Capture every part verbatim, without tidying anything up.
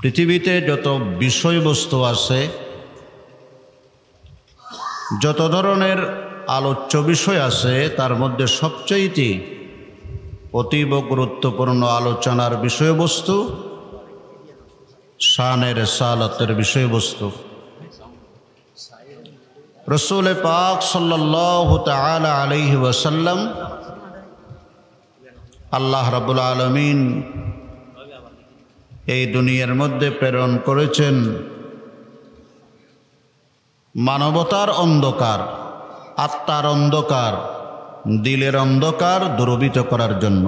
পৃথিবীতে যত বিষয়বস্তু আছে, যত ধরনের আলোচ্য বিষয় আছে, তার মধ্যে সবচেয়ে অতীব গুরুত্বপূর্ণ আলোচনার বিষয়বস্তু শানে রিসালাতের বিষয়বস্তু। রাসূল পাক সাল্লাল্লাহু তাআলা আলাইহি ওয়াসাল্লাম আল্লাহ রাব্বুল আলামিন এই দুনিয়ার মধ্যে প্রেরণ করেছেন মানবতার অন্ধকার, আত্মার অন্ধকার, দিলের অন্ধকার দূরীভূত করার জন্য।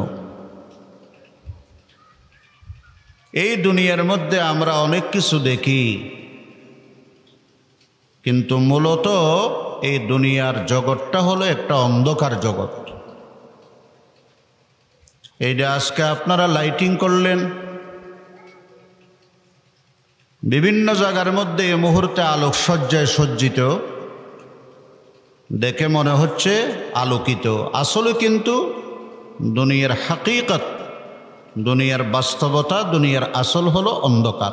এই দুনিয়ার মধ্যে আমরা অনেক কিছু দেখি, কিন্তু মূলত এই দুনিয়ার জগৎটা হলো একটা অন্ধকার জগৎ। এইটা আজকে আপনারা লাইটিং করলেন, বিভিন্ন জায়গার মধ্যে এই মুহূর্তে আলোকসজ্জায় সজ্জিত, দেখে মনে হচ্ছে আলোকিত, আসলে কিন্তু দুনিয়ার হাকিকত, দুনিয়ার বাস্তবতা, দুনিয়ার আসল হলো অন্ধকার।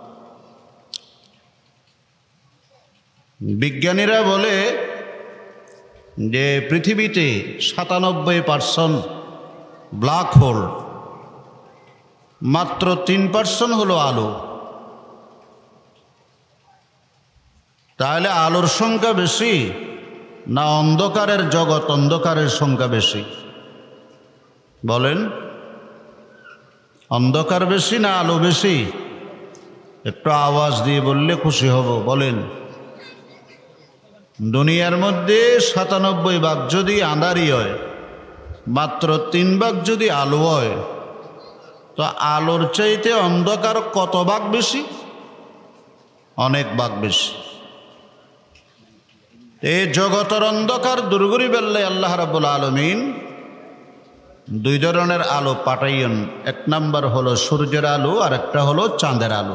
বিজ্ঞানীরা বলে যে পৃথিবীতে সাতানব্বই পার্সেন্ট ব্ল্যাক হোল, মাত্র তিন পার্সেন্ট হলো আলো। তাহলে আলোর সংখ্যা বেশি না অন্ধকারের জগৎ, অন্ধকারের সংখ্যা বেশি? বলেন, অন্ধকার বেশি না আলো বেশি? একটু আওয়াজ দিয়ে বললে খুশি হব। বলেন, দুনিয়ার মধ্যে সাতানব্বই ভাগ যদি আঁধারি হয়, মাত্র তিন ভাগ যদি আলো হয়, তো আলোর চাইতে অন্ধকার কত ভাগ বেশি? অনেক ভাগ বেশি। এই জগতের অন্ধকার দূর করি বললে আল্লাহ রাব্বুল আলামিন দুই ধরনের আলো পাঠাইয়েন। এক নাম্বার হলো সূর্যের আলো, আর একটা হলো চাঁদের আলো।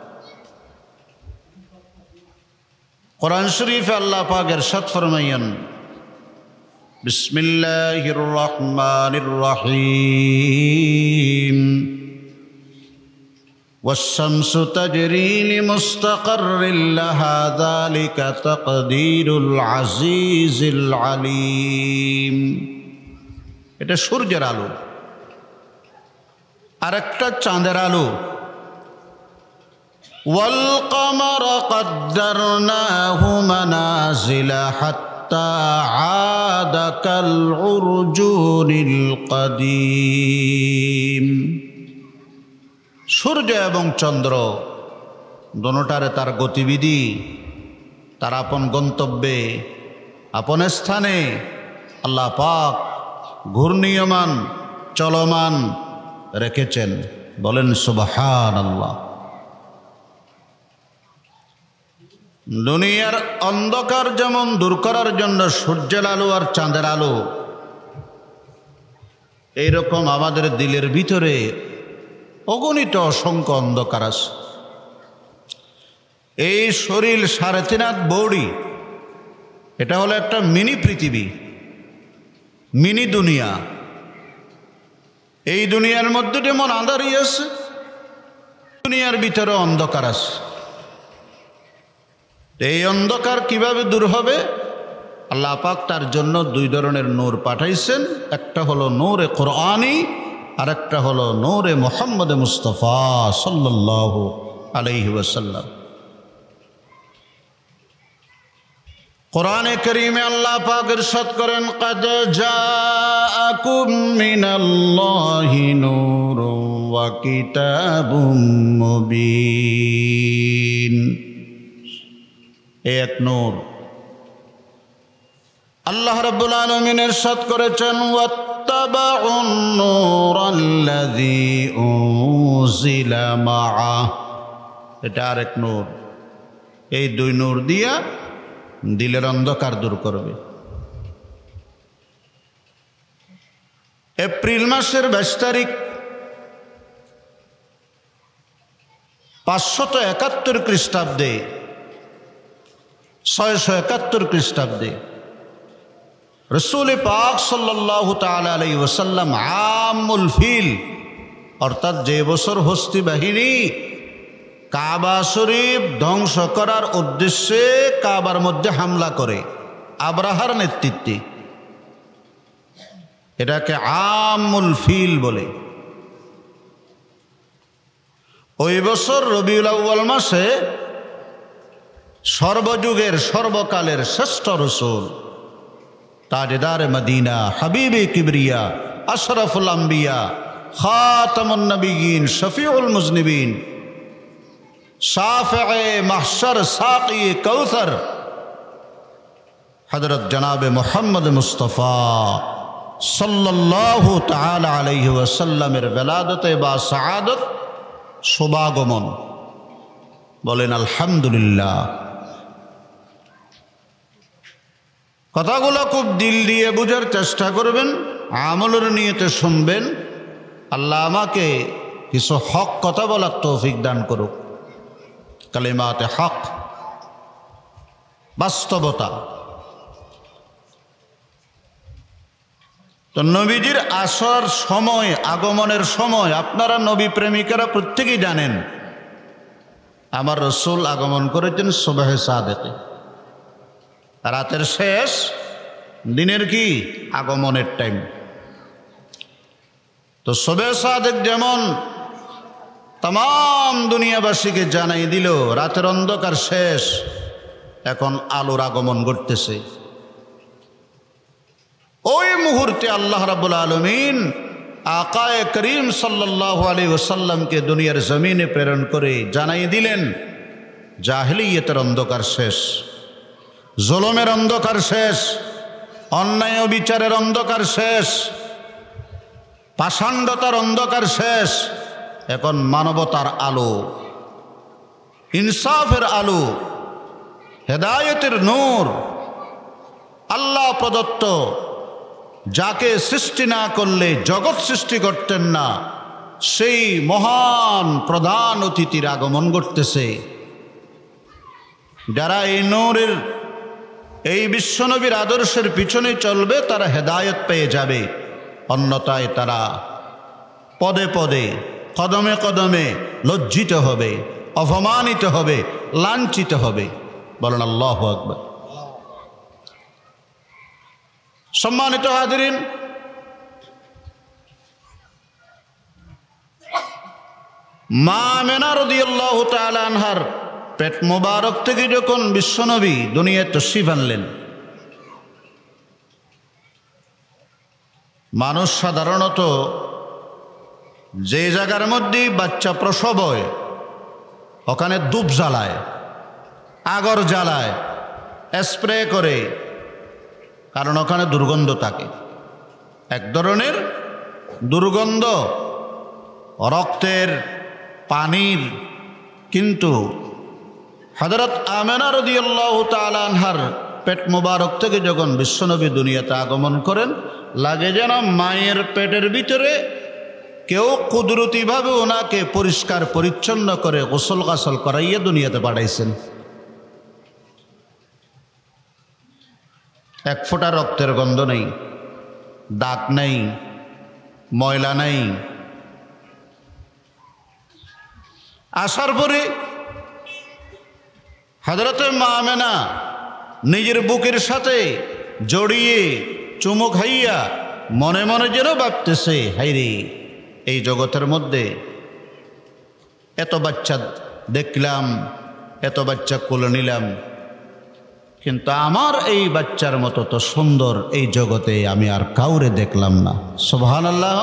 কোরআন শরীফে আল্লাহ পাক ইরশাদ ফরমাইয়েন, বিসমিল্লাহির রহমানির রহিম, والشمس تجري لمستقر لها ذلك تقدير العزيز العليم। এটা সূর্যের আলো। আরেকটা চাঁদের আলো, والقمر قدرناه منازل حتى عاد كالعرجون القديم। সূর্য এবং চন্দ্র দোনোটারে তার গতিবিধি, তার আপন গন্তব্যে, আপন স্থানে আল্লাহ পাক ঘূর্ণীয়মান, চলমান রেখেছেন। বলেন সুবহানাল্লাহ। দুনিয়ার অন্ধকার যেমন দূর করার জন্য সূর্যের আলো আর চাঁদের আলো, এইরকম আমাদের দিলের ভিতরে অগণিত অসংখ্য অন্ধকার আছে। এই শরীর সাড়ে তিন হাত বড়ি, এটা হলো একটা মিনি পৃথিবী, মিনি দুনিয়া। এই দুনিয়ার মধ্যে যেমন আঁধারি আছে, দুনিয়ার ভিতরে অন্ধকার আছে। এই অন্ধকার কিভাবে দূর হবে? আল্লাহ পাক তার জন্য দুই ধরনের নূর পাঠাইছেন। একটা হলো নূরে কোরআনী, আর একটা হলো নূরে মুহাম্মদ মুস্তাফা সাল্লাল্লাহু আলাইহি ওয়াসাল্লাম। কোরআনে কারীমে আল্লাহ পাক ইরশাদ করেন, ক্বাদ জাআকুম মিনাল্লাহি নূরুন ওয়া কিতাবুম মুবিন। এক নূর। আল্লাহ রাব্বুল আলামিন ইরশাদ করেছেন, ওয়াত্তাবাউন নূরাল্লাযী উনজিলা মাআ। এটা আরেক নূর। এই দুই নূর দিয়া দিলের অন্ধকার দূর করবে। এপ্রিল মাসের বাইশ তারিখ পাঁচশত একাত্তর খ্রিস্টাব্দে, ছয়শো একাত্তর খ্রিস্টাব্দে রাসূল পাক সাল্লাল্লাহু তাআলা আলাইহি ওয়াসাল্লাম আমুল ফিল, অর্থাৎ যে বছর হস্তি বাহিনী কাবা শরীফ ধ্বংস করার উদ্দেশ্যে কাবার মধ্যে হামলা করে আব্রাহার নেতৃত্বে। এটাকে আমুল ফিল বলে। ওই বছর রবিউল আউয়াল মাসে সর্বযুগের সর্বকালের শ্রেষ্ঠ রাসূল তাজদারে মদিনা হাবিবে কিবরিয়া আশরাফুল আম্বিয়া খাতামুন নবিয়্যিন শফিউল মুজনিবিন শাফিয়ে মাহশর সাকি কাউসার হযরত জনাবে মুহাম্মদ মুস্তাফা সাল্লাল্লাহু তাআলা আলাইহি ওয়াসাল্লামের বেলাদতে বা সাআদত শুভাগমন। বলেন আলহামদুলিল্লাহ। কথাগুলো খুব দিল দিয়ে বুঝার চেষ্টা করবেন, আমলের নিয়তে শুনবেন। আল্লাহ আমাকে কিছু হক কথা বলার তৌফিক দান করুক। কালিমাতে হক, বাস্তবতা। তো নবীজির আসার সময়, আগমনের সময় আপনারা নবী প্রেমিকারা প্রত্যেকেই জানেন আমার রাসূল আগমন করেছেন সুবহে সাদেকে, রাতের শেষ দিনের কি আগমনের টাইম। তো সুবহে সাদেক যেমন तमाम দুনিয়াবাসীকে জানাই দিল রাতের অন্ধকার শেষ, এখন আলোর আগমন ঘটতেছে। ওই মুহূর্তে আল্লাহ রাব্বুল আলামিন আকায়ে করিম সাল্লাল্লাহু আলাইহি ওয়াসাল্লামকে দুনিয়ার জমিনে প্রেরণ করে জানাই দিলেন জাহেলিয়তের অন্ধকার শেষ, জুলুমের অন্ধকার শেষ, অন্যায় ও বিচারের অন্ধকার শেষ, পাষাণ্ডতার অন্ধকার শেষ। এখন মানবতার আলো, ইনসাফের আলো, হেদায়েতের নূর, আল্লাহ প্রদত্ত, যাকে সৃষ্টি না করলে জগৎ সৃষ্টি করতেন না, সেই মহান প্রধান অতিথির আগমন ঘটতেছে। যারা এই নূরের, এই বিশ্বনবীর আদর্শের পিছনে চলবে তারা হেদায়েত পেয়ে যাবে, অন্যথায় তারা পদে পদে, কদমে কদমে লজ্জিত হবে, অপমানিত হবে, লাঞ্ছিত হবে। বলেন আল্লাহু আকবার। সম্মানিত হাজিরিন, মা আমেনা রাদিয়াল্লাহু তাআলা আনহার পেট মোবারক থেকে যখন বিশ্বনবী দুনিয়ায় তশরিফ আনলেন, মানুষ সাধারণত যে জায়গার মধ্যে বাচ্চা প্রসব হয় ওখানে ধূপ জ্বালায়, আগর জ্বালায়, স্প্রে করে, কারণ ওখানে দুর্গন্ধ থাকে, এক ধরনের দুর্গন্ধ, রক্তের, পানির। কিন্তু হযরত আমেনা রাদিয়াল্লাহু তাআলা আনহার পেট মোবারক থেকে যখন বিশ্বনবী দুনিয়াতে আগমন করেন, লাগে যেন মায়ের পেটের ভিতরে কেউ কুদরতিভাবে ওনাকে পরিষ্কার পরিচ্ছন্ন করে গোসল গাসল করাইয়া দুনিয়াতে পাঠাইছেন। এক ফোঁটা রক্তের গন্ধ নেই, দাগ নেই, ময়লা নেই। আসার পরে হযরতে মা আমেনা নিজের বুকের সাথে জড়িয়ে চুমু খাইয়া মনে মনে যেন ভাবতেছে, হাইরে এই জগতের মধ্যে এত বাচ্চা দেখলাম, এত বাচ্চা কোলে নিলাম, কিন্তু আমার এই বাচ্চার মতো তো সুন্দর এই জগতে আমি আর কাউরে দেখলাম না। সুবহানাল্লাহ।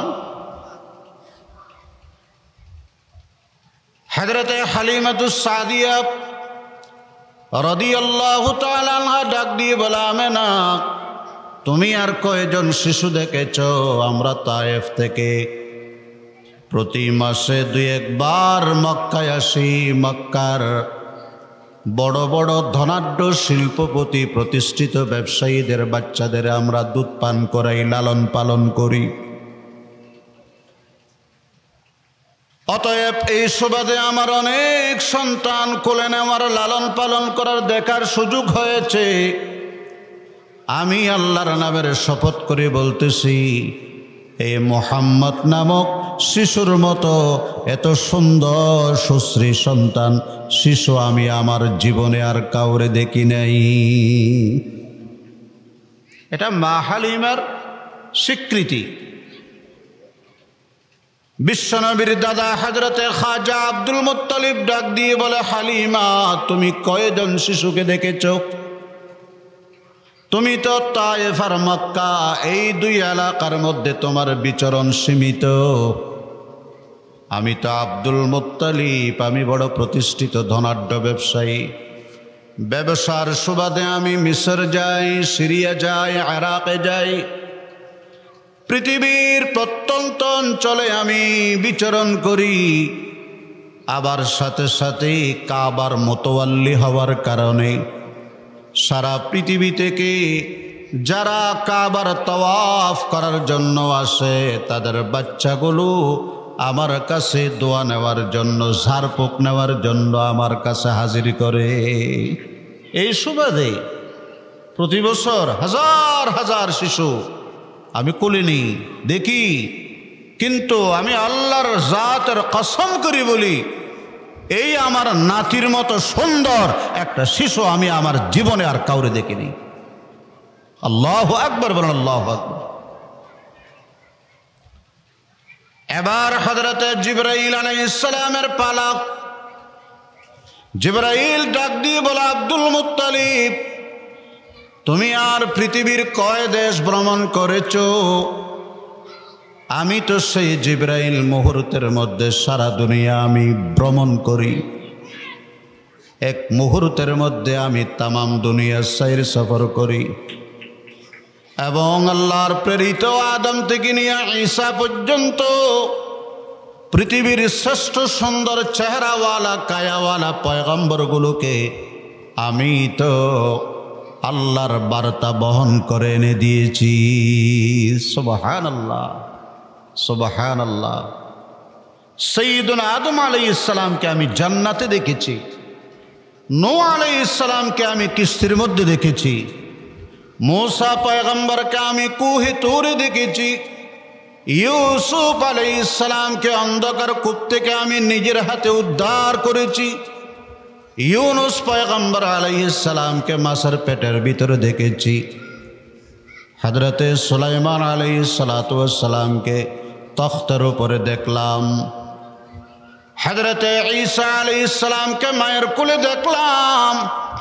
হযরতে হালিমাতুস সাদিয়া রাদিয়াল্লাহু তাআলা আনহা ডাক দিয়ে বলে, আমেনা তুমি আর কয়জন শিশু দেখেছ? আমরা তায়েফ থেকে প্রতি মাসে দুই একবার মক্কায় আসি, মক্কার বড় বড় ধনাঢ্য শিল্পপতি প্রতিষ্ঠিত ব্যবসায়ীদের বাচ্চাদের আমরা দুধ পান করাই, লালন পালন করি। অতএব এই সুবাদে আমার অনেক সন্তান কোলে আমার লালন পালন করার দেখার সুযোগ হয়েছে। আমি আল্লাহর নামের শপথ করে বলতেছি, এই মুহাম্মদ নামক শিশুর মতো এত সুন্দর সুশ্রী সন্তান শিশু আমি আমার জীবনে আর কাউরে দেখি নাই। এটা মা হালিমার স্বীকৃতি। বিশ্বনবীর দাদা হযরতে খাজা আব্দুল মুত্তালিব ডাক দিয়ে বলে, হালিমা তুমি কয়জন শিশুকে দেখেছ? তুমি তো তায়েফ আর মক্কা এই দুই এলাকার মধ্যে তোমার বিচরণ সীমিত। আমি তো আব্দুল মুত্তালিব, আমি বড় প্রতিষ্ঠিত ধনাঢ্য ব্যবসায়ী। ব্যবসার সুবাদে আমি মিশর যাই, সিরিয়া যাই, ইরাকে যাই, পৃথিবীর প্রত্যন্ত অঞ্চলে আমি বিচরণ করি। আবার সাথে সাথে কাবার মোতাওয়াল্লি হওয়ার কারণে সারা পৃথিবী থেকে যারা কাবার তাওয়াফ করার জন্য আসে তাদের বাচ্চাগুলো আমার কাছে দোয়া নেওয়ার জন্য, ঝাড়ফুঁক নেওয়ার জন্য আমার কাছে হাজির করে। এই সুবাদে প্রতি বছর হাজার হাজার শিশু আমি কোলে নিই, দেখি। কিন্তু আমি আল্লাহর জাতের কসম করি বলি, এই আমার নাতির মতো সুন্দর একটা শিশু আমি আমার জীবনে আর কাউরে দেখিনি। আল্লাহু আকবার বলেন, আল্লাহু আকবার। এবার হযরতে জিবরাইল আলাইহিস সালামের পালা। জিবরাইল ডাক দিয়ে বলে, আব্দুল মুত্তালিব তুমি আর পৃথিবীর কয় দেশ ভ্রমণ করেছ? আমি তো সেই জিবরাইল, মুহূর্তের মধ্যে সারা দুনিয়া আমি ভ্রমণ করি। এক মুহূর্তের মধ্যে আমি তামাম দুনিয়া সাইর সফর করি এবং আল্লাহর প্রেরিত আদম থেকে নিয়ে ঈসা পর্যন্ত পৃথিবীর শ্রেষ্ঠ সুন্দর চেহারাওয়ালা কায়াওয়ালা পয়গম্বরগুলোকে আমি তো আল্লাহর বার্তা বহন করে এনে দিয়েছি। সুবহানাল্লাহ, সুবহানাল্লাহ। সাইয়্যিদুনা আদম আলাইহিস সালামকে আমি জান্নাতে দেখেছি, নূহ আলাইহিস সালামকে আমি কিস্তির মধ্যে দেখেছি, मूसा पैगंबर के आमी कुहे तूरे देखेছি, यूसुफ आलैहिस सालाम के अंधकार कुत्ते के आमी निजेर हाथे उद्धार करेছি, यूनुस पैगंबर आलैहिस सालाम के मासेर पेटेर भितरे देखेছি, हजरते सुलाइमान आलैहिस सालातु वास सालाम के तख्तेर उपरे देखलाम, हजरते ईसा आलैहिस सालाम के माয়ের কোলে দেখলাম।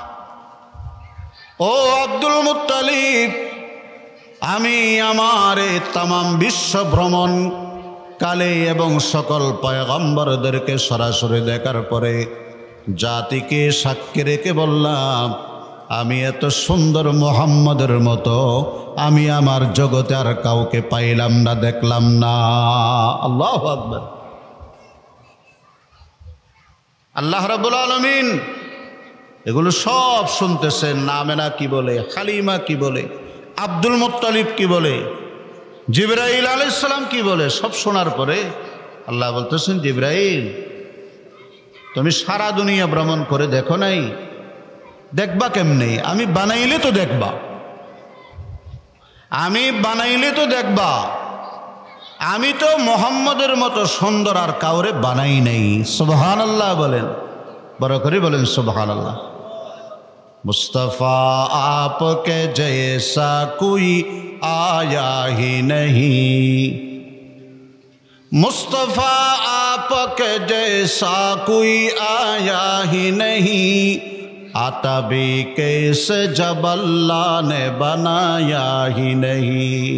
ও আব্দুল মুত্তালিব, আমি আমার तमाम বিশ্ব ভ্রমণ কালে এবং সকল পয়গম্বরদেরকে সরাসরি দেখার পরে জাতিকে সাক্ষী রেখে বললাম, আমি এত সুন্দর মুহাম্মদের মতো আমি আমার জগতে আর কাউকে পাইলাম না, দেখলাম না। আল্লাহু আকবার। আল্লাহ রাব্বুল আলামিন এগুলো সব শুনতেছেন। আমেনা কি বলে, হালিমা কি বলে, আব্দুল মুত্তালিব কি বলে, জিবরাইল আলাইহিস সালাম কি বলে, সব শোনার পরে আল্লাহ বলতেছেন, জিবরাইল তুমি সারা দুনিয়া ভ্রমণ করে দেখো নাই, দেখবা কেমনে? আমি বানাইলে তো দেখবা, আমি বানাইলে তো দেখবা। আমি তো মুহাম্মদের মতো সুন্দর আর কাউরে বানাই নাই। সুবহানাল্লাহ বলেন, বড় করে বলেন সুবহানাল্লাহ। मुस्तफ़ा आपके जैसा कोई आया ही नहीं, मुस्तफ़ा आपके जैसा कोई आया ही नहीं, आता भी कैसे जब अल्लाह ने बनाया ही नहीं।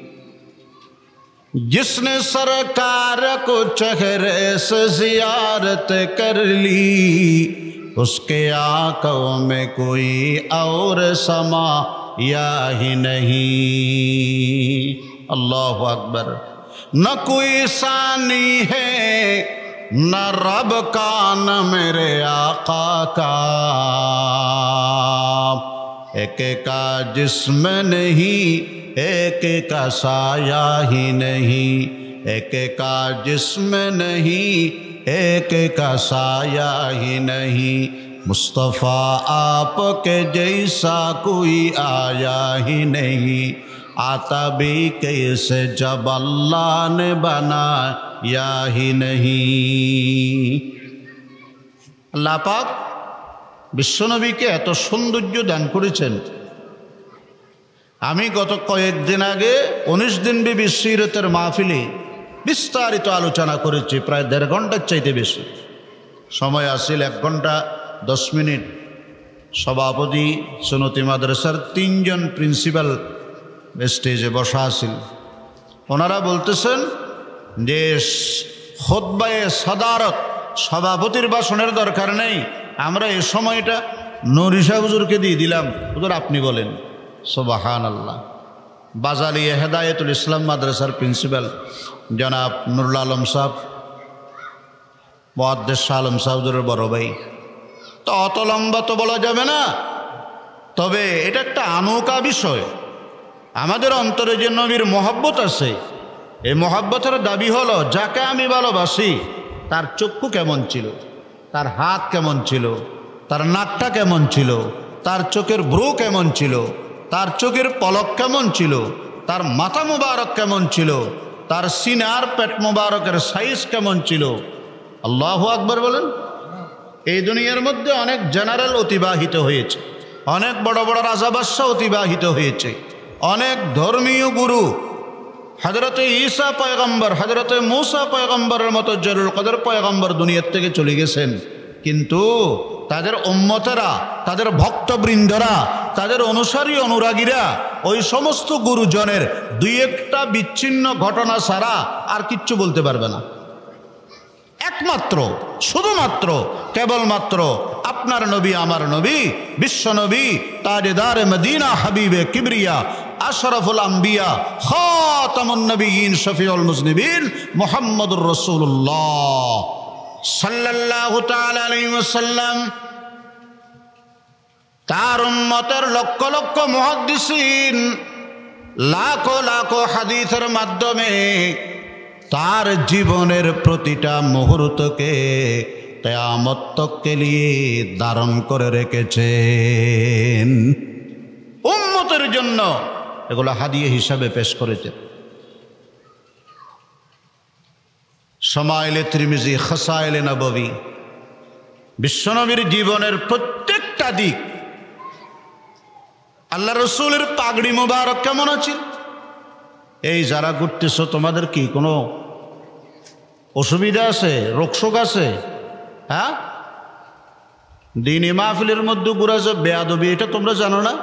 जिसने सरकार को चेहरे से जियारत कर ली, उसके आंखों में कोई और समा या ही नहीं। अल्लाह अकबर। न कोई सानी है न रब का न मेरे आका का, एक का जिस्म नहीं एक का साया ही नहीं, एक का जिस्म नहीं एक का साया ही नहीं, मुस्तफ़ा आपके जैसा कोई आया ही नहीं, आता भी कैसे जब अल्लाह ने बनाया ही नहीं। আল্লাহ পাক বিশ্বনবীকে এত সৌন্দর্য দান করেছেন। আমি গত কয়েকদিন আগে উনিশ দিন বিবি সিরতের মাহফিলে বিস্তারিত আলোচনা করেছি, প্রায় দেড় ঘন্টার চাইতে বেশি। সময় আসিল এক ঘন্টা দশ মিনিট। সভাপতি সুন্নতি মাদ্রাসার তিনজন প্রিন্সিপাল স্টেজে বসা আছেন। ওনারা বলতেছেন যে খুতবায়ে সাদারত, সভাপতির ভাষণের দরকার নেই, আমরা এই সময়টা নরিশা হুজুরকে দিয়ে দিলাম, হুজুর আপনি বলেন। সুবহানাল্লাহ। বাজালি হেদায়েতুল ইসলাম মাদ্রাসার প্রিন্সিপাল জনাব নুরুল আলম সাহেব, মুহাদ্দিস শাহ আলম সাহেব হুজুরের বড় ভাই। তো অত লম্বা তো বলা যাবে না, তবে এটা একটা আনৌকা বিষয়। আমাদের অন্তরে যে নবীর মহব্বত আছে, এই মহব্বতের দাবি হলো যাকে আমি ভালোবাসি তার চক্ষু কেমন ছিল, তার হাত কেমন ছিল, তার নাকটা কেমন ছিল, তার চোখের ভ্রু কেমন ছিল, তার চোখের পলক কেমন ছিল, তার মাথা মুবারক কেমন ছিল, তার সিনার পেট মুবারকের সাইজ কেমন ছিল। আল্লাহু আকবার বলেন। এই দুনিয়ার মধ্যে অনেক জেনারেল অতিবাহিত হয়েছে, অনেক বড় বড় রাজা বাদশাহ অতিবাহিত হয়েছে, অনেক ধর্মীয় গুরু হযরতে ঈসা পয়গম্বর, হযরতে মূসা পয়গম্বরের মতো জলিল কদর পয়গম্বর দুনিয়ার থেকে চলে গেছেন। কিন্তু তাদের উম্মতেরা, তাদের ভক্তবৃন্দরা, তাদের অনুসারী অনুরাগীরা ওই সমস্ত গুরুজনের দুই একটা বিচ্ছিন্ন ঘটনা ছাড়া আর কিচ্ছু বলতে পারবে না। একমাত্র শুধুমাত্র কেবলমাত্র আপনার নবী, আমার নবী, বিশ্ব নবী, তাজদার মদিনা, হাবিবে কিবরিয়া, আশরাফুল আম্বিয়া, খাতামুন নবিয়্যিন, শফিউল মুজনিবিন, মুহাম্মদুর রাসূলুল্লাহ সাল্লাল্লাহু তাআলা আলাইহি ওয়াসাল্লাম। তার উম্মতের লক্ষ লক্ষ মুহাদ্দিসিন লাখো লাখো হাদিসের মাধ্যমে তার জীবনের প্রতিটা মুহূর্তকে কিয়ামত তককে লিয়ে ধারণ করে রেখেছেন উম্মতের জন্য। এগুলো হাদিয়া হিসাবে পেশ করেছে। শামাইলে তিরমিজি, খাসাইলে নববী, বিশ্বনবীর জীবনের প্রত্যেকটা দিক। আল্লাহ রসুলের পাগড়ি মুবারক কেমন আছে? এই যারা ঘুরতেছ, তোমাদের কি কোনো অসুবিধা আছে, রোগশোক আছে? হ্যাঁ, দিনী মাহফিলের মধ্যে ঘুরা যে বেয়াদবি, এটা তোমরা জানো না?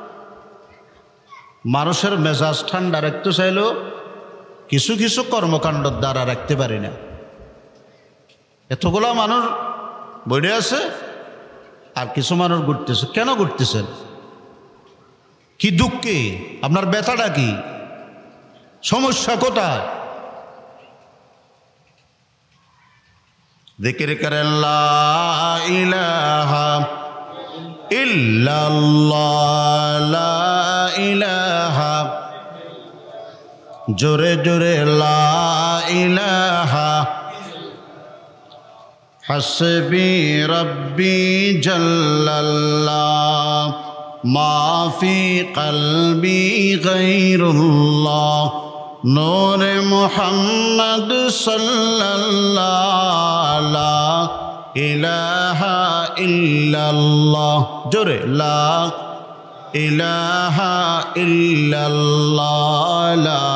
মানুষের মেজাজ ঠান্ডা রাখতে চাইলেও কিছু কিছু কর্মকাণ্ডর দ্বারা রাখতে পারি না। এতগুলা মানুষ বইরে আছে আর কিছু মানুষ ঘুরতেছে। কেন ঘুরতেছেন? কি দুঃখে? আপনার ব্যথাটা কি? সমস্যা কোথায়? জিকির করেন লা ইলাহা ইল্লাল্লাহ, লা ইলাহা, জোরে জোরে লা ইলাহা, হাসবি রব্বি জাল্লাল্লাহ, মাফি কলবি গায়রুল্লাহ, নূরে মুহাম্মদ সাল্লাল্লাহ, লা ইলাহা ইল্লাল্লাহ, জোরে লা ইলাহা ইল্লাল্লাহ, লা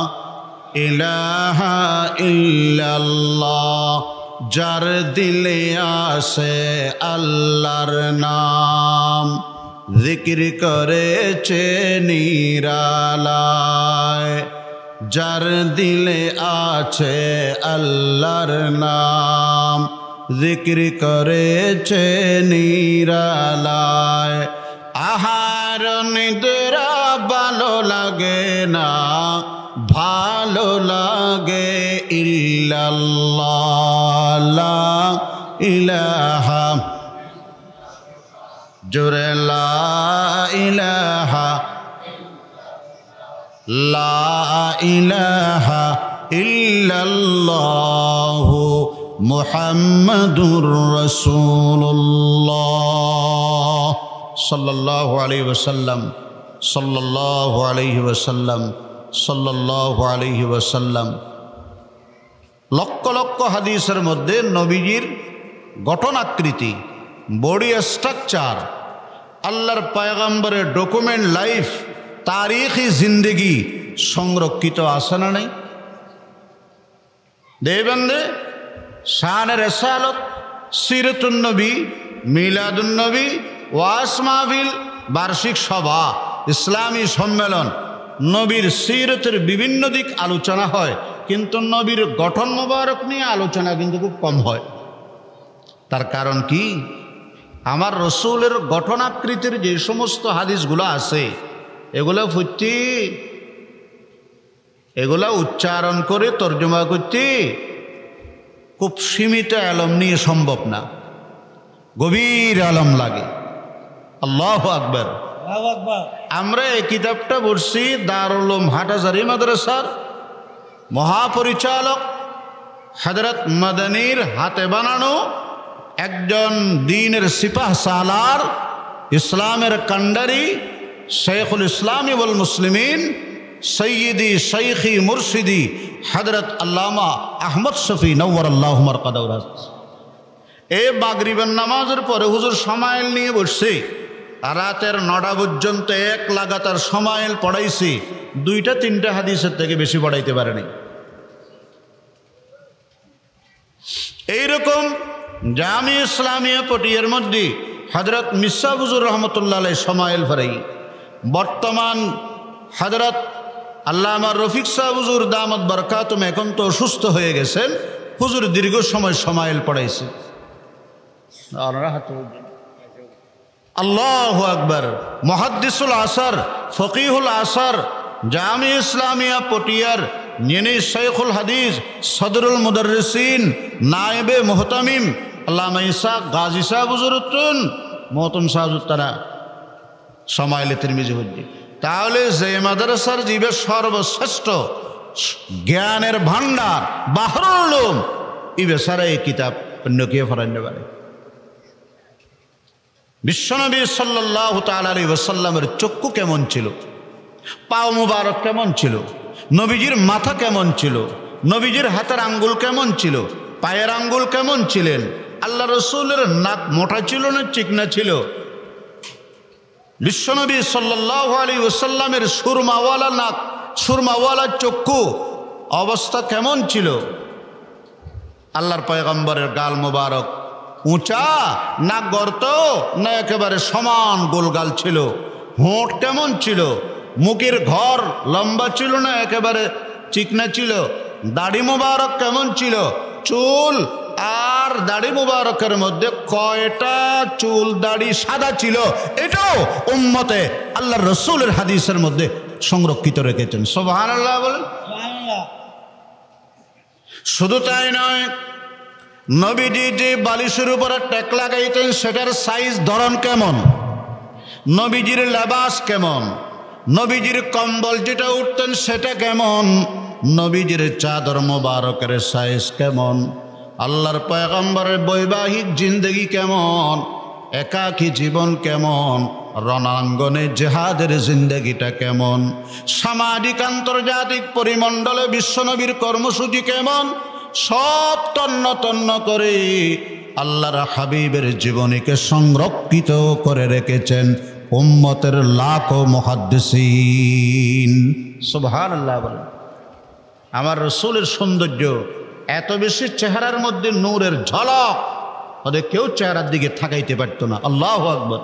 ইলাহা ইল্লাল্লাহ। যার দিলে আসে আল্লাহর নাম, জিকির করেছে নিরালায়। যার দিলে আছে আল্লাহর নাম, জিকির করেছে নিরালায়। আহার নিদ্রা ভালো লাগে না, ভালো লাগে ইল্লাল্লাহ, লা ইলাহা, জোরে লা ইলাহা, লা ইলাহা ইল্লাল্লাহু মুহাম্মাদুর রাসূলুল্লাহ সাল্লাল্লাহু আলাইহি ওয়াসাল্লাম। সাল্লাল্লাহু আলাইহি ওয়াসাল্লাম সাল্লাল্লাহু আলাইহি ওয়াসাল্লাম। লক্ষ লক্ষ হাদিসের মধ্যে নবীজির গঠনাকৃতি, বডি স্ট্রাকচার, আল্লাহর পয়গম্বরের ডকুমেন্ট লাইফ, তারিখি জিন্দেগি সংরক্ষিত আছে না নাই? দেবন্দে শানের রেসালত, সিরাতুন নবী, মিলাদুন নবী, ওয়াস মাহফিল, বার্ষিক সভা, ইসলামী সম্মেলন, নবীর সিরতের বিভিন্ন দিক আলোচনা হয়, কিন্তু নবীর গঠন মোবারক নিয়ে আলোচনা কিন্তু খুব কম হয়। তার কারণ কি? আমার রসুলের গঠনাকৃতির যে সমস্ত হাদিসগুলো আছে এগুলো ফুটি, এগুলা উচ্চারণ করে তর্জমা করতে খুব সীমিত আলম নিয়ে সম্ভব না, গভীর আলম লাগে। আল্লাহু আকবার। আমরা এই কিতাবটা পড়ছি দারুল উলুম হাটহাজারী মাদ্রাসার মহাপরিচালক হযরত মাদানীর হাতে বানানো একজন দ্বীনের সিপাহ সালার, ইসলামের কান্ডারি, শেখুল ইসলাম ওয়াল মুসলিমিন সৈয়দি শৈখি মুর্শিদি হযরত আল্লামা আহমদ শফি নওয়ারাল্লাহু মারকাদাহু। এ মাগরিবের নামাজের পরে হুজুর সামাইল নিয়ে বসছে, রাতের নটা পর্যন্ত এক লাগাতার সামাইল পড়াইছি, দুইটা তিনটা হাদিসের থেকে বেশি পড়াইতে পারেনি। এইরকম জামি ইসলামিয়া পটিয়ার মধ্যে হযরত মির্জা হুজুর রহমতুল্লাহ আলাইহি সামাইল ফরাই, বর্তমান হযরত আল্লামা রফিক সাহেব হুজুর দামত বরকাতুম এখন তো অসুস্থ হয়ে গেছেন, হুজুর দীর্ঘ সময় সামাইল পড়াইছে। আল্লাহু আকবার। মুহাদ্দিসুল আসর, ফকিহুল আসর, জামি ইসলামিয়া পটিয়ার যিনি শেখুল হাদিস, সদরুল মুদাররিসিন, নায়েবে মুহতামিম আল্লামা ইসা গাজী সাহেব হুজুরুন মহতম সাহেব তারা সামাইলে তিরমিজি হজ্জি। তাহলে যে মাদ্রাসার জীবের সর্বশ্রেষ্ঠ জ্ঞানের ভান্ডার বাহরুল উলুম, ই বেচারা এই কিতাব অন্য কে ফরাইতে পারে? বিশ্বনবী সাল্লাল্লাহু তাআলা আলাইহি ওয়াসাল্লামের চক্ষু কেমন ছিল, পাও মুবারক কেমন ছিল, নবীজির মাথা কেমন ছিল, নবীজির হাতের আঙ্গুল কেমন ছিল, পায়ের আঙ্গুল কেমন ছিলেন, আল্লাহ রসুলের নাক মোটা ছিল না চিকনা ছিল, বিশ্বনবী সাল্লাল্লাহু আলাইহি ওয়াসাল্লামের সুরমাওয়ালা নাক, সুরমাওয়ালা চক্ষু অবস্থা কেমন ছিল, আল্লাহর পয়গম্বরের গাল মুবারক উঁচা না গর্ত না একেবারে সমান গোলগাল ছিল, হোঁট কেমন ছিল, মুখের ঘর লম্বা ছিল না একেবারে চিকনা ছিল, দাড়ি মুবারক কেমন ছিল, চুল আর দাড়ি মুবারকের মধ্যে কয়টা চুল দাড়ি সাদা ছিল, এটাও উম্মতে আল্লাহর রসুলের হাদিসের মধ্যে সংরক্ষিত রেখেছেন। সুবহানাল্লাহ বলেন। শুধু তাই নয়, নবীজি যে বালিশের উপরে টেক লাগাইতেন সেটার সাইজ ধরন কেমন, নবীজির লেবাস কেমন, নবীজির কম্বল যেটা উঠতেন সেটা কেমন, নবীজির চাদর মোবারকের সাইজ কেমন, আল্লাহর পয়গম্বরের বৈবাহিক জিন্দেগি কেমন, একাকী জীবন কেমন, রণাঙ্গনে জেহাদের জিন্দেগিটা কেমন, সামাজিক আন্তর্জাতিক পরিমণ্ডলে বিশ্বনবীর কর্মসূচি কেমন, সব তন্ন তন্ন করে আল্লাহর হাবিবের জীবনীকে সংরক্ষিত করে রেখেছেন উম্মতের লাখো মুহাদ্দিসিন। সুবহানাল্লাহ বলেন। আমার রসুলের সৌন্দর্য এত বেশি, চেহারার মধ্যে নূরের ঝলক, ওদের কেউ চেহারার দিকে তাকাইতে পারত না। আল্লাহু আকবার।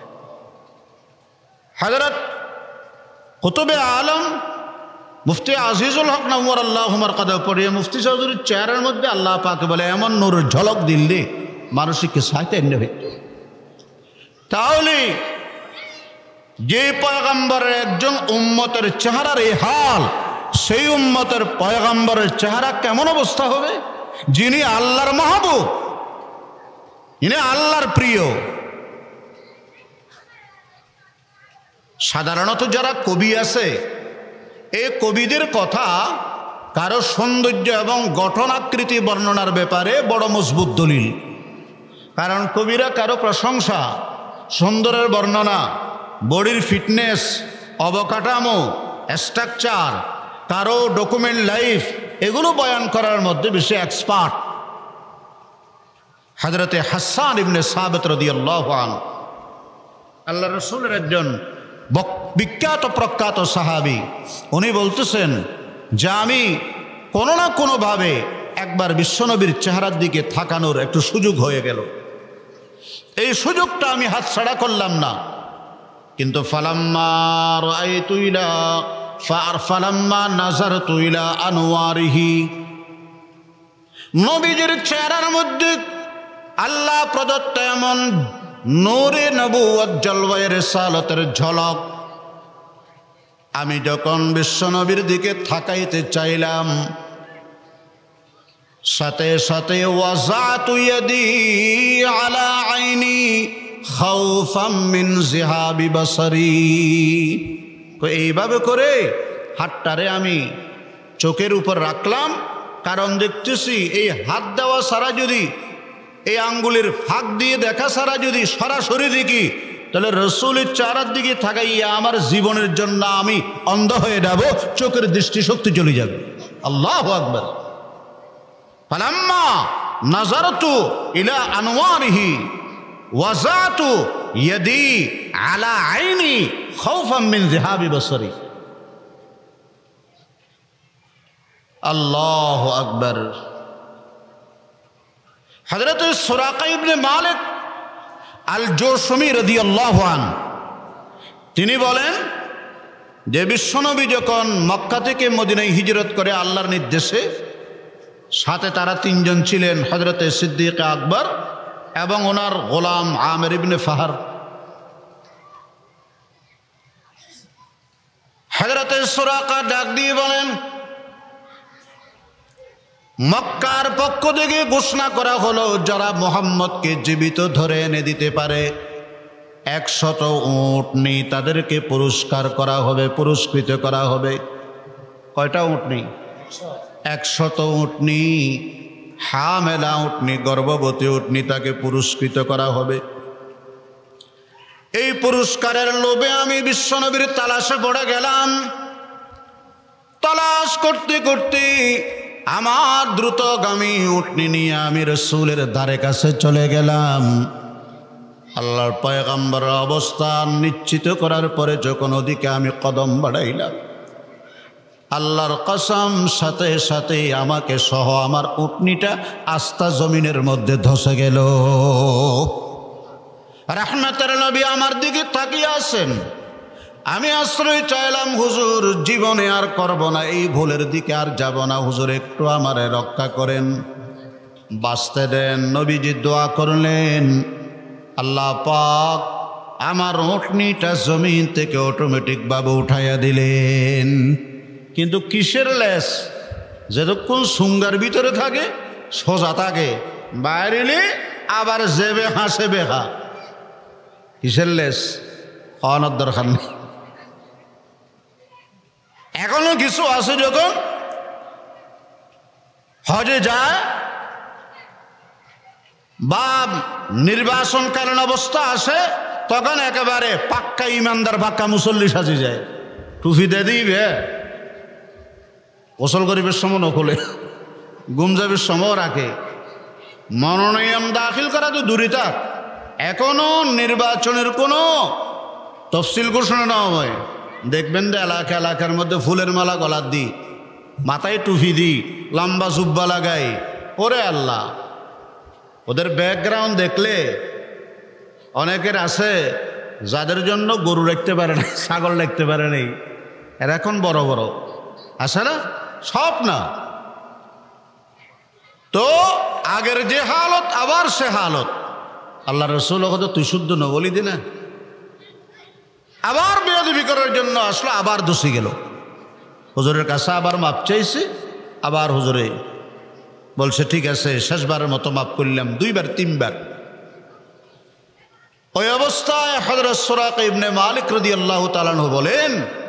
হযরত কুতুবে আলম মুফতি আজিজুল হক নওয়ারাল্লাহু মারকাদাহু পড়িয়ে মুফতি চৌধুরীর চেহারার মধ্যে আল্লাহ পাক বলে এমন নূরের ঝলক দিলে মানুষকে সাইতে এনে হইত। তাহলে যে পয়গম্বরের একজন উম্মতের চেহারার এই হাল, সেই উম্মতের পয়গম্বরের চেহারা কেমন অবস্থা হবে, যিনি আল্লাহর মাহবুব, যিনি আল্লাহর প্রিয়। সাধারণত যারা কবি আছে, এই কবিদের কথা কারো সৌন্দর্য এবং গঠন আকৃতি বর্ণনার ব্যাপারে বড় মজবুত দলিল। কারণ কবিরা কারো প্রশংসা, সুন্দরের বর্ণনা, বডির ফিটনেস, অবকাঠামো, স্ট্রাকচার, কারো ডকুমেন্ট লাইফ, এগুলো বয়ান করার মধ্যে বেশি এক্সপার্ট। হযরতে হাসান ইবনে সাবিত রাদিয়াল্লাহু আনহু আল্লাহ রাসূলের একজন বিখ্যাত প্রখ্যাত সাহাবী, উনি বলতেছেন যে আমি কোনো না কোনোভাবে একবার বিশ্বনবীর চেহারার দিকে তাকানোর একটু সুযোগ হয়ে গেল, এই সুযোগটা আমি হাতছাড়া করলাম না। কিন্তু ফালাম্মা রাআইতু ইলা ফালাম্মা নাযারতু ইলা আনওয়ারিহি, নবীজির চেহারার মধ্যে আল্লাহ প্রদত্ত এমন নূরে নবুয়ত জলওয়ায়ে রিসালাতের ঝলক, আমি যখন বিশ্বনবীর দিকে তাকাইতে চাইলাম, সাথে সাথে ওয়াজাতু ইয়াদি আলা আইনি খাউফাম মিন জিহাবি বাসারি, এইভাবে করে হাতটারে আমি চোখের উপর রাখলাম, কারণ দেখতেছি এই হাত দেওয়া ছাড়া যদি, এই আঙ্গুলের ফাঁক দিয়ে দেখা ছাড়া যদি সরাসরি দেখি, তাহলে রসুলের চেহারার দিকে থাকাইয়া আমার জীবনের জন্য আমি অন্ধ হয়ে যাব, চোখের দৃষ্টিশক্তি চলে যাবে। আল্লাহু আকবার। ফালাম্মা নাযারতু ইলা আনওয়ারিহি ওয়াজাতু ইয়াদি আলা আইনি খাউফাম মিন যিহাবি বাসারি। আল্লাহু আকবার। হযরত সুরাকা ইবনে মালিক আল জোশমি রাদিয়াল্লাহু আনহু তিনি বলেন যে বিশ্বনবী যখন মক্কা থেকে মদিনায় হিজরত করে আল্লাহর নির্দেশে, সাথে তারা তিনজন ছিলেন, হযরতে সিদ্দিক আকবর এবং ওনার গোলাম আমের ইবনে ফাহার। হযরতে সুরাকা ডাক দিয়ে বলেন, মক্কার পক্ষ থেকে ঘোষণা করা হলো যারা মুহাম্মদকে জীবিত ধরে এনে দিতে পারে একশত উটনি তাদেরকে পুরস্কার করা হবে, পুরস্কৃত করা হবে। কয়টা উটনি? একশত উটনি, হামেলা উটনি, গর্ভবতী উটনি, তাকে পুরস্কৃত করা হবে। এই পুরস্কারের লোভে আমি বিশ্বনবীর তালাশে পড়ে গেলাম। তালাশ করতে করতে আমার দ্রুতগামী উটনি নিয়ে আমি রসুলের ধারে কাছে চলে গেলাম। আল্লাহর পয়গম্বরের অবস্থান নিশ্চিত করার পরে যখন ওদিকে আমি কদম বাড়াইলাম, আল্লাহর কসম সাথে সাথে আমাকে সহ আমার উটনিটা আস্তা জমিনের মধ্যে ধসে গেল। রাহমাতের নবী আমার দিকে তাকিয়ে আছেন। আমি আশ্রয় চাইলাম, হুজুর জীবনে আর করব না, এই ভুলের দিকে আর যাব না, হুজুর একটু আমারে রক্ষা করেন, বাঁচতে দেন। নবীজি দোয়া করলেন, আল্লাহ পাক আমার উটনিটা জমিন থেকে অটোমেটিকভাবে উঠাইয়া দিলেন। কিন্তু কিসের লেস? যতক্ষণ সুঙ্গার ভিতরে থাকে সোজা থাকে, বাইরে আবার জেবে হাসে বেহা। কিসের লেস? খাওয়ানোর দরকার নেই। এখনো কিছু আছে, যখন হজে যায় বা নির্বাসনকালীন অবস্থা আসে, তখন একেবারে পাক্কা ইমানদার, পাক্কা মুসল্লি সাজি যায়, টুফি দিয়ে দিবে, গোসল করিবের সময় নখলে, গুমজাবের সময় রাখে, মনোনয়ন দাখিল করা তো দূরে থাক, এখনো নির্বাচনের কোনো তফসিল ঘোষণা না হয়। দেখবেন যে এলাকা এলাকার মধ্যে ফুলের মালা গলার দিই, মাথায় টুফি দিই, লম্বা জুব্বা লাগাই। ওরে আল্লাহ, ওদের ব্যাকগ্রাউন্ড দেখলে অনেকের আছে যাদের জন্য গরু রাখতে পারে না, ছাগল রাখতে পারে নাই, এরা এখন বড় বড় আছে না, সব না। তো আগের যে হালত আবার সে হালত। আল্লাহ রসুল হয়তো তুই শুদ্ধ ন বলি দি না, আবার বেয়াদবি করার জন্য আসলো, আবার দোষী গেল হুজুরের কাছে, আবার মাপ চাইছে, আবার হুজুরে বলছে ঠিক আছে, শেষবারের মতো মাপ করলাম, দুইবার তিনবার। ওই অবস্থায় হযরত সুরাকা ইবনে মালিক রাদিয়াল্লাহু তাআলা আনহু বলেন,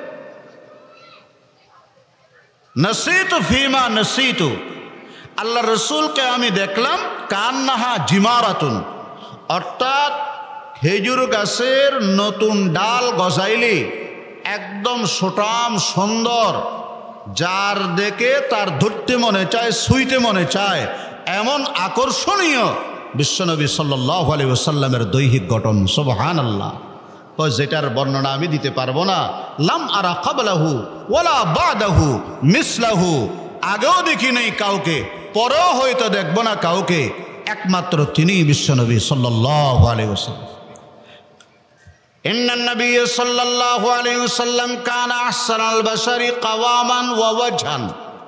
নসিতু ফিমা নসিতু, আল্লাহ রসুলকে আমি দেখলাম কান্নাহা জিমারাতুন, অর্থাৎ খেজুর গাছের নতুন ডাল গজাইলে একদম সুঠাম সুন্দর, যার দেখে তার ধরতে মনে চায়, ছুঁইতে মনে চায়, এমন আকর্ষণীয় বিশ্বনবী সাল্লাল্লাহু আলাইহি ওয়াসাল্লামের দৈহিক গঠন। সুবহানাল্লাহ। যেটার বর্ণনা আমি দিতে পারবো না। লাম আরা ক্বাবলাহু ওয়ালা বাদাহু মিসলাহু, আগেও দেখি নেই কাউকে, পরেও হয়তো দেখব না কাউকে, একমাত্র তিনি বিশ্বনবী সাল্লাল্লাহু আলাইহি ওয়াসাল্লাম। ইন্নান নবী সাল্লাল্লাহু আলাইহি ওয়াসাল্লাম কানা আহসানাল বাশারি কাওয়ামান ওয়া ওয়াজহান,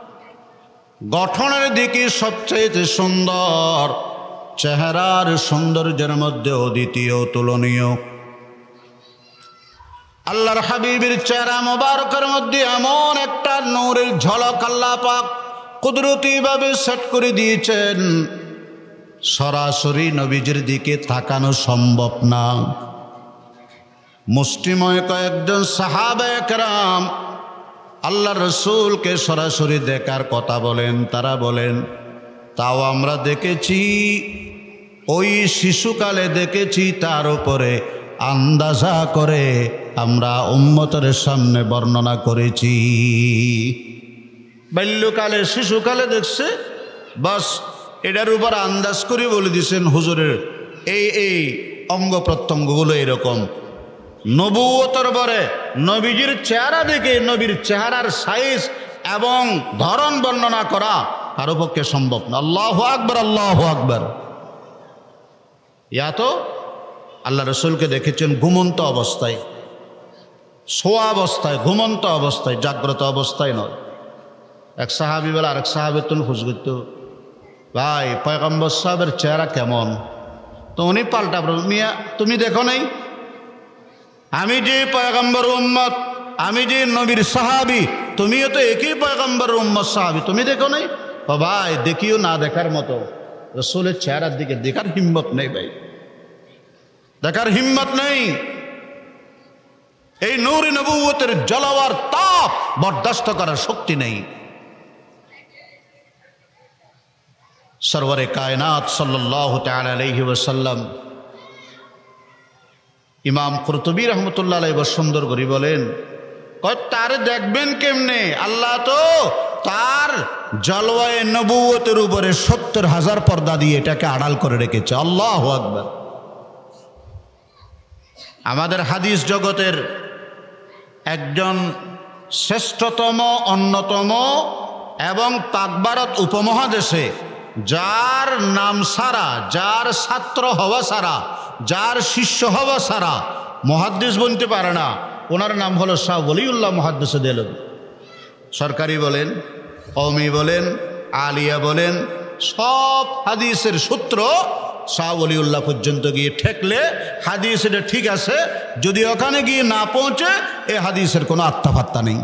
গঠনের দিকে সবচেয়ে সুন্দর, চেহারার সৌন্দর্যের মধ্যে অদ্বিতীয়, তুলনীয়। আল্লাহর হাবিবের চেহারা মোবারকের মধ্যে এমন একটা নূরের ঝলক আল্লাহ পাক কুদরতিভাবে সেট করে দিয়েছেন, সরাসরি নবীজির দিকে তাকানো সম্ভব না। মুষ্টিময় কয়েকজন সাহাবায়ে কেরাম আল্লাহর রাসূলকে সরাসরি দেখার কথা বলেন। তারা বলেন, তাও আমরা দেখেছি, ওই শিশুকালে দেখেছি, তার উপরে আন্দাজা করে আমরা উম্মতের সামনে বর্ণনা করেছি। বাল্যকালে শিশুকালে দেখছে, বাস এটার উপর আন্দাজ করে বলে দিয়েছেন হুজুরের এই এই অঙ্গ প্রত্যঙ্গগুলো এরকম। নবুয়তের পরে নবীজির চেহারা দেখে নবীর চেহারার সাইজ এবং ধরন বর্ণনা করা কারো পক্ষে সম্ভব না। আল্লাহু আকবার, আল্লাহু আকবার। ইয়া তো আল্লাহ রসুলকে দেখেছেন ঘুমন্ত অবস্থায়, শোয়া অবস্থায়, ঘুমন্ত অবস্থায়, জাগ্রত অবস্থায় নয়। এক সাহাবি বলে আরেক সাহাবের তুন খুঁজ করত, ভাই পয়গম্বর সাহেবের চেহারা কেমন? তো উনি পাল্টা বলেন, মিয়া তুমি দেখো নাই? আমি যে পয়গম্বর উম্মত, আমি যে নবীর সাহাবি, তুমিও তো একই পয়গম্বর উম্মত সাহাবি, তুমি দেখো নাই? ও ভাই দেখিও না দেখার মতো, রসুলের চেহারার দিকে দেখার হিম্মত নেই ভাই, দেখার হিম্মত নেই। এই নূরে নবুয়তের জ্বালাওয়ার তাপ বরদাস্ত করার শক্তি নেই। সরওয়ারে কায়নাত সাল্লাল্লাহু তাআলা আলাইহি ওয়াসাল্লাম ইমাম কুরতুবী রহমতুল্লাহ আলাইহি সুন্দর করে বলেন, কয় তার দেখবেন কেমনে? আল্লাহ তো তার জলওয়ায়ে নবুয়তের উপরে সত্তর হাজার পর্দা দিয়ে এটাকে আড়াল করে রেখেছে। আল্লাহু আকবার। আমাদের হাদিস জগতের একজন শ্রেষ্ঠতম, অন্যতম এবং পাক ভারত উপমহাদেশে যার নাম সারা, যার ছাত্র হওয়া সারা, যার শিষ্য হওয়া সারা মুহাদ্দিস বলতে পারে না, ওনার নাম হলো শাহ ওলিউল্লাহ মুহাদ্দিস দেলভী। সরকারি বলেন, কওমি বলেন, আলিয়া বলেন, সব হাদিসের সূত্র শাহ ওলিউল্লাহ পর্যন্ত গিয়ে ঠেকলে হাদিস এটা ঠিক আছে, যদি ওখানে গিয়ে না পৌঁছে এ হাদিসের কোনো আত্মাফাত্তা নেই।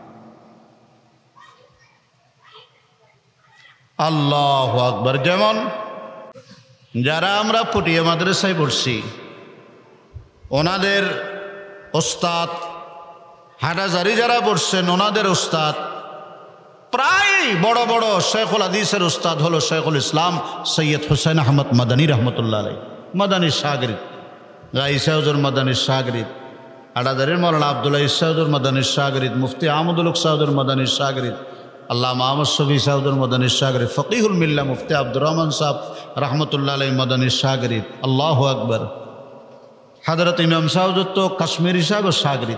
আল্লাহু আকবার। যেমন যারা আমরা পটিয়া মাদ্রাসায় পড়ছি, ওনাদের ওস্তাদ, হাটাজারি যারা পড়ছেন ওনাদের ওস্তাদ প্রায় বড় বড় শেখুল হাদিসের উস্তাদ হলো শেখুল ইসলাম সৈয়দ হুসেন আহমদ মাদানী রহমতুল্লাহ আলাইহি, মাদানীর শাগরিদ, গাইসা হুজুর মাদানীর শাগরিদ, হাটাজারির মৌলানা আব্দুল্লাহ ইসা হুজুর মাদানীর শাগরিদ, মুফতি আহমদুল হক সাহুর মাদানীর শাগরিদ, আল্লামা আহমদ শফি সাহুর মাদানীর শাগরিদ, ফকিহুল মিল্লাহ মুফতি আব্দুর রহমান সাহেব রহমতুল্লাহ আলাইহি মাদানীর শাগরিদ। আল্লাহু আকবার। হযরত ইমাম সাহুর তো কাশ্মীরি সাহেব শাগরিদ।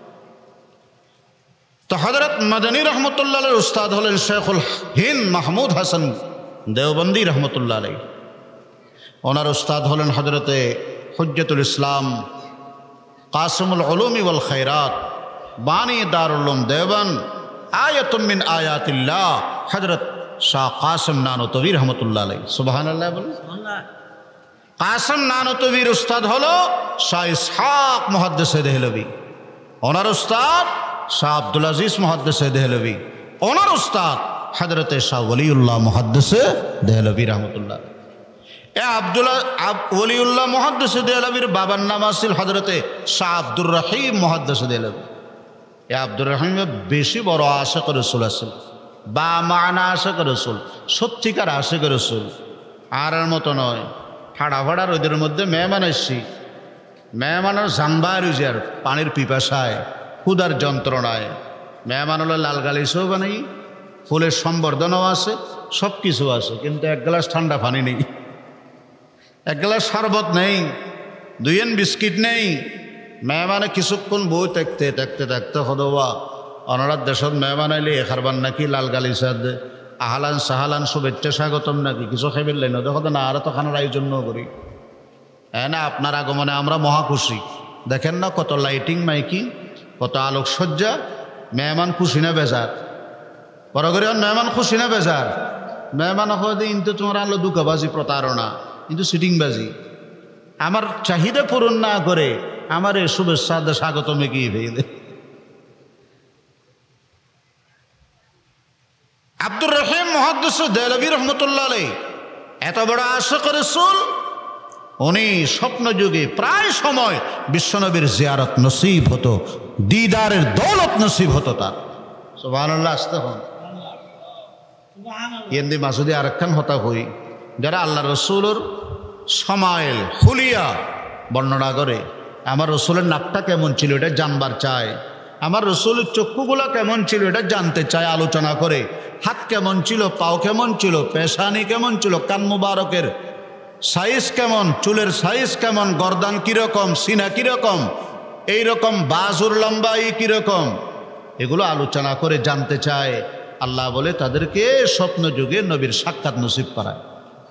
তো হযরত মাদানী রহমতুল্লাহ আলাইহির উস্তাদ হলেন শেখুল হিন্দ মাহমুদ হাসান দেওবন্দি রহমতুল্লাহ আলাইহি। ওনার উস্তাদ হলেন হযরতে হুজ্জতুল ইসলাম কাসিমুল উলুমি ওয়াল খায়রাত বানী দারুল উলুম দেওবন্দ আয়াতুম মিন আয়াতিল্লাহ হযরত শাহ কাসিম নানতবী রহমতুল্লাহ আলাইহি। সুবহানাল্লাহ বলুন। কাসিম নানতবীর উস্তাদ হলো শাহ ইসহাক মুহাদ্দিসে দেহলভী। ওনার উস্তাদ শাহ আব্দুল আজিজ মুহাদ্দিসে দেহলভী। ওনার উস্তাদ হযরতে শাহ ওলিউল্লাহ মুহাদ্দিসে দেহলভী রহমতুল্লাহ। এ আব্দুল্লাহ ওলিউল্লাহ মুহাদ্দিসে দেহলভীর বাবার নাম আছিল হযরতে শাহ আব্দুর রহিম মুহাদ্দিসে দেহলভী। এ আব্দুর রহিম বেশি বড় আশিক রাসূল আছিল, বা মানা আশিক রাসূল, সত্যিকার আশিক রাসূল। আর এর মতো নয়, ফাড়া ফাড়া রোদের মধ্যে মেহমান আসছি, মেহমানের জানবার আর পানির পিপাসায় ক্ষুধার যন্ত্রণায়। মেহমান হলে লাল গালিসও বানাই, ফুলের সম্বর্ধনাও আছে, সব কিছু আছে, কিন্তু এক গ্লাস ঠান্ডা পানি নেই, এক গ্লাস শরবত নেই, দুইয়েন বিস্কিট নেই। মেহমানে কিছুক্ষণ বই থাকতে থাকতে থাকতে হদবা অনারার দেশত মেহমান আইলে এখারবার নাকি লাল গালিসা দে আহালান সাহালান শুভেচ্ছা স্বাগতম নাকি কিছু খাইবেন লাইন দেখো না, আর তো খানার আয়োজন করি। হ্যাঁ না, আপনার আগমনে আমরা মহা খুশি। দেখেন না কত লাইটিং মাইকিং, কত আলোকসজ্জা। মেহমান খুশি না বেজার? বড় করে মেহমান খুশি না বেজার? মেহমান হয়ে কিন্তু তোমার আলো দুঃখবাজি প্রতারণা, কিন্তু সিটিংবাজি। আমার চাহিদা পূরণ না করে আমার এই শুভেচ্ছা স্বাগতম এগিয়ে ফেলে। আব্দুর রহিম মুহাদ্দিস দেহলভী রহমতুল্লাহ আলাইহি এত বড় আশিক রাসূল, উনি স্বপ্ন যুগে প্রায় সময় বিশ্বনবীর জিয়ারত নসিব হতো, দিদারের দৌলত নসিব হতো তার। সুবহানাল্লাহ, আসতে হন ইয়েন্দি মাসুদি আরেকখান হতা হই, যারা আল্লাহ রসুলের সমাইল হুলিয়া বর্ণনা করে। আমার রসুলের নাকটা কেমন ছিল এটা জানবার চায়, আমার রসুলের চক্ষুগুলো কেমন ছিল এটা জানতে চায়, আলোচনা করে। হাত কেমন ছিল, পাও কেমন ছিল, পেশানি কেমন ছিল, কান মুবারকের সাইজ কেমন, চুলের সাইজ কেমন, গর্দান কিরকম, সিনা কিরকম, এইরকম বাজুর লম্বাই কিরকম, এগুলো আলোচনা করে জানতে চায়। আল্লাহ বলে তাদেরকে স্বপ্ন যুগে নবীর সাক্ষাৎ নসিব করায়,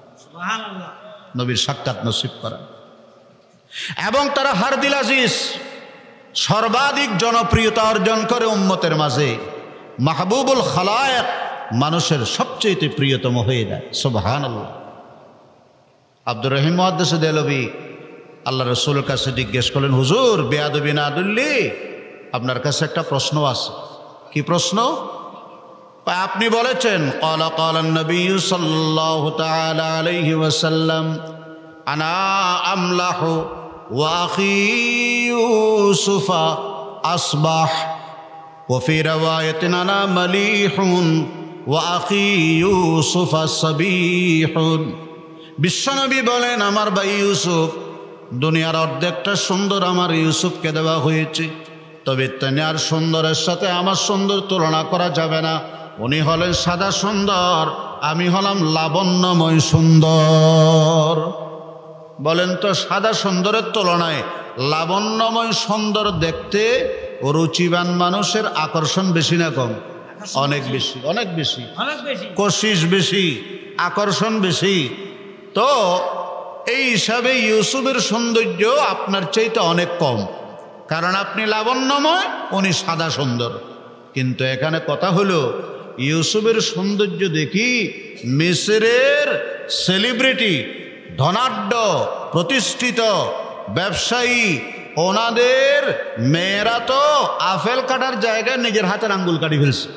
নবীর সাক্ষাৎ নসিব করায়। এবং তারা হারদিল আজিজ, সর্বাধিক জনপ্রিয়তা অর্জন করে উম্মতের মাঝে, মাহবুবুল খালায়েক, মানুষের সবচেয়ে প্রিয়তম হয়ে যায়। সুবহানাল্লাহ। আব্দুর রহিম মুহাদ্দিস দেহলভী আল্লাহ রসুলের কাছে জিজ্ঞেস করলেন, হুজুর বেয়াদবি না দুল্লি, আপনার কাছে একটা প্রশ্ন আছে। কি প্রশ্ন? আপনি বলেছেন ক্বালা ক্বালান নবী সাল্লাল্লাহু তাআলা আলাইহি ওয়াসাল্লাম আনা আমলাহু ওয়া আখি ইউসুফা আসবাহ ওয়া ফি রাওয়ায়াতিন আনা মালিহুন ওয়া আখি ইউসুফা সাবিহুন। বিশ্বনবী বলেন, আমার ভাই ইউসুফ দুনিয়ার অর্ধেকটা সুন্দর আমার ইউসুফকে দেওয়া হয়েছে, তবে তেনার সুন্দরের সাথে আমার সুন্দর তুলনা করা যাবে না। উনি হলেন সাদা সুন্দর, আমি হলাম লাবণ্যময় সুন্দর। বলেন তো, সাদা সুন্দরের তুলনায় লাবণ্যময় সুন্দর দেখতে রুচিবান মানুষের আকর্ষণ বেশি না কম? অনেক বেশি, অনেক বেশি, কোশিশ বেশি, আকর্ষণ বেশি। তো এই হিসাবে ইউসুফের সৌন্দর্য আপনার চাইতে অনেক কম, কারণ আপনি লাবণ্যময়, উনি সাদা সুন্দর। কিন্তু এখানে কথা হলো, ইউসুফের সৌন্দর্য দেখি মিসরের সেলিব্রিটি, ধনাঢ্য, প্রতিষ্ঠিত ব্যবসায়ী, ওনাদের মেয়েরা তো আপেল কাটার জায়গায় নিজের হাতের আঙ্গুল কাটি ফেলছে।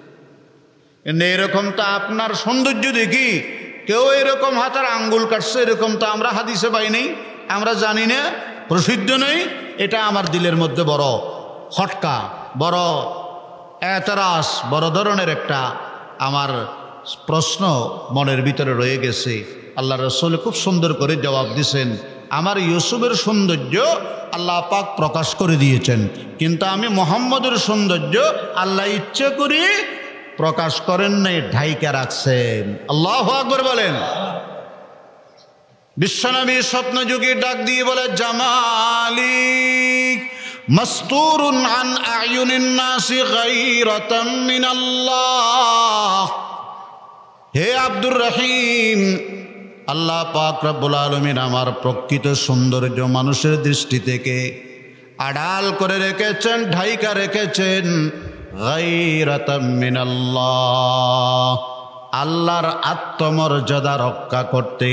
এরকম তো আপনার সৌন্দর্য দেখি কেউ এরকম হাতের আঙ্গুল কাটছে, এরকম তো আমরা হাদিসে পাই নেই, আমরা জানি না, প্রসিদ্ধ নেই। এটা আমার দিলের মধ্যে বড় খটকা, বড় এতরাস, বড় ধরনের একটা আমার প্রশ্ন মনের ভিতরে রয়ে গেছে। আল্লাহ রসুল খুব সুন্দর করে জবাব দিয়েছেন, আমার ইউসুফের সৌন্দর্য আল্লাহ পাক প্রকাশ করে দিয়েছেন, কিন্তু আমি মুহাম্মদের সৌন্দর্য আল্লাহ ইচ্ছে করি প্রকাশ করেন নাই, ঢাইকা রাখছেন। আল্লাহু আকবার বলেন। বিশ্বনবী স্বপ্ন যুগে ডাক দিয়ে বলে, জামালিক মাসতুরুন আন আয়ুনিন নাসি গায়রাতাম মিনাল্লাহ। হে আব্দুর রহিম, আল্লাহ পাক রব্বুল আলামিন আমার প্রকৃত সৌন্দর্য মানুষের দৃষ্টি থেকে আড়াল করে রেখেছেন, ঢাইকা রেখেছেন, গায়রাতাম মিনাল্লাহ, আল্লাহর আত্মমর্যাদা রক্ষা করতে।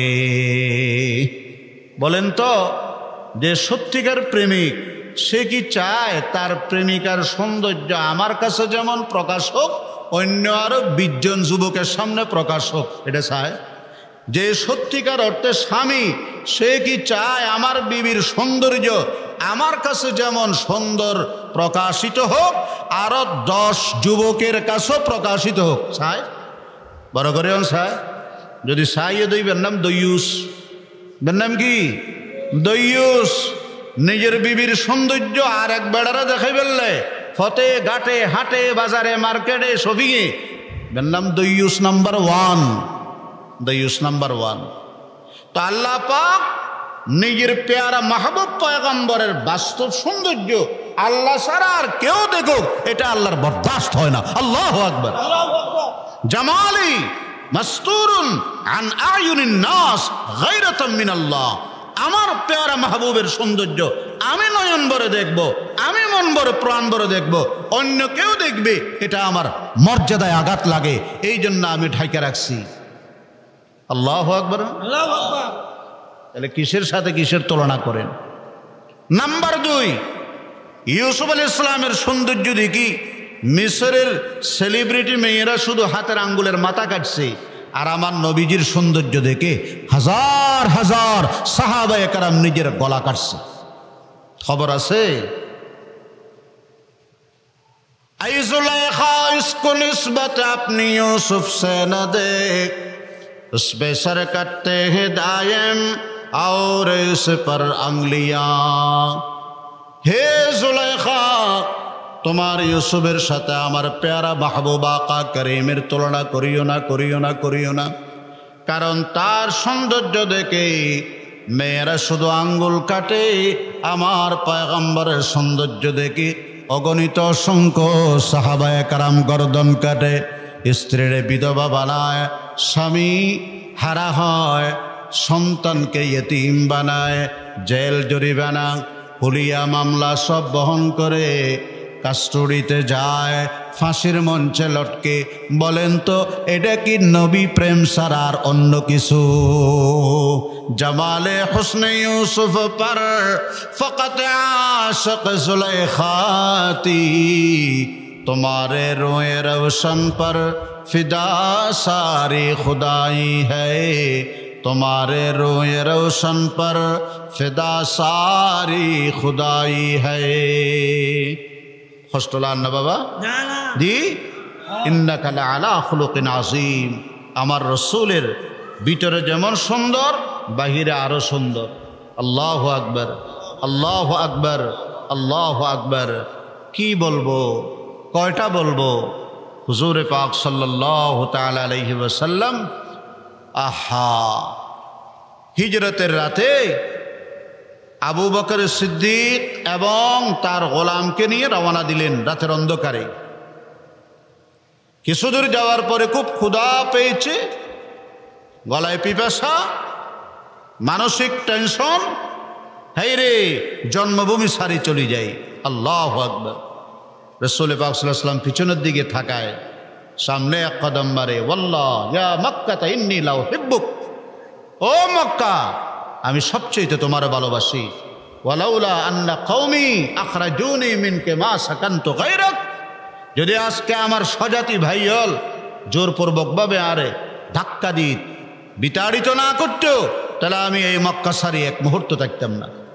বলেন তো, যে সত্যিকার প্রেমিক সে কি চায় তার প্রেমিকার সৌন্দর্য আমার কাছে যেমন প্রকাশ হোক, অন্য আরো বিশ জন যুবকের সামনে প্রকাশ হোক? এটা চায়। যে সত্যিকার অর্থে স্বামী, সে কি চায় আমার বিবির সৌন্দর্য আমার কাছে যেমন সুন্দর প্রকাশিত হোক, আরো দশ যুবকের কাছেও প্রকাশিত হোক? চায়, বড় করে চায়। যদি চাইয়ে দইবেন নাম দইয়ুস, বের নাম কি? দইয়ুস। নিজের বিবির সৌন্দর্য আর এক বেড়ারা দেখাই ফেললে ফতে ঘাটে হাটে বাজারে মার্কেটে শপিংয়ে এর নাম দইয়ুস নাম্বার ওয়ান, দইয়ুস নাম্বার ওয়ান। তো আল্লাহ পাক নিজের পেয়ারা মাহবুব পয়গম্বরের বাস্তব সৌন্দর্য আল্লাহ ছাড়া আর কেউ দেখুক এটা আল্লাহর বরদাস্ত হয় না। আল্লাহু আকবার। জামালি মাস্তুরুন আন আয়ুনিন নাস গায়রাতাম মিনাল্লাহ। আমার পেয়ারা মাহবুবের সৌন্দর্য আমি নয়ন ভরে দেখব, আমি মন ভরে প্রাণ ভরে দেখব, অন্য কেউ দেখবে এটা আমার মর্যাদায় আঘাত লাগে, এই জন্য আমি ঢাইকা রাখছি। আল্লাহু আকবার। আল্লাহু আকবার। তাহলে কিসের সাথে কিসের তুলনা করেন? নাম্বার দুই, ইউসুফ আলাইহিস সালামের সৌন্দর্য দেখি মিশরের সেলিব্রিটি মেয়েরা শুধু হাতের আঙ্গুলের মাথা কাটছে, আর আমার নবীজির সৌন্দর্য দেখে হাজার হাজার সাহাবায়ে কেরাম নিজের গলা কাটছে। খবর আছে? আই जुलैखा इसको निस्बत अपनी यूसुफ से न देख, उस पे सर कटते हैं दायम और इस पर अंगलियां। हे जुलैखा, তোমার ইউসুফের সাথে আমার পেয়ারা মাহবুব আকা করিমের তুলনা করিও না, করিও না, করিও না। কারণ তার সৌন্দর্য দেখে মেয়েরা শুধু আঙ্গুল কাটে, আমার পয়গম্বরের সৌন্দর্য দেখে অগণিত অসংখ্য সাহাবায়ে কেরাম গর্দন কাটে, স্ত্রীর বিধবা বানায়, স্বামী হারা হয়, সন্তানকে ইয়েতিম বানায়, জেল জরিমানা হুলিয়া মামলা সব বহন করে কাস্টডিতে যায়, ফাঁসির মঞ্চে লটকে। বলেন তো এটা কি নবী প্রেম ছাড়া আর অন্য কিছু? জামালে হুসনে ইউসুফ পর ফকত আশক जुलैखाती, तुम्हारे रोए रोशन पर फिदा सारी खुदाई है, तुम्हारे रोए रोशन पर फिदा सारी खुदाई है। কষ্টলান না বাবা? না না। দি ইন্নাকা লাআলা খুলুকিন আযীম। আমার রসুলের ভিতরে যেমন সুন্দর বাহিরে আরো সুন্দর। আল্লাহু আকবার, আল্লাহু আকবার, আল্লাহু আকবার। কি বলবো, কয়টা বলবো? হুজুরে পাক সাল্লাল্লাহু তাআলা আলাইহি ওয়াসাল্লাম আহা হিজরতের রাতে আবু বকর সিদ্দিক এবং তার গোলামকে নিয়ে রওনা দিলেন রাতের অন্ধকারে। কিছুদূর যাওয়ার পরে খুব ক্ষুধা পেয়েছে, গলায় পিপাসা, মানসিক টেনশন। হাই রে, জন্মভূমি সারি চলে যাই। আল্লাহু আকবার। রাসূল পাক সাল্লাল্লাহু আলাইহি ওয়াসাল্লাম পিছনের দিকে থাকায়, সামনে এক কদম মারে, ওয়াল্লাহ ইয়া মক্কা ইন্নী লা উহিব্বুক। ও মক্কা, আমি সবচেয়ে তোমার ভালোবাসি। ওয়ালাউলা আন্না কওমি আখরাজুনি মিনকে মা সাকানতু গায়রাক, যদি আজকে আমার স্বজাতি ভাই হল জোরপূর্বক ভাবে আরে ধাক্কা দিত, বিতাড়িত না করতো, তাহলে আমি এই মক্কা সারি এক মুহূর্ত থাকতাম না।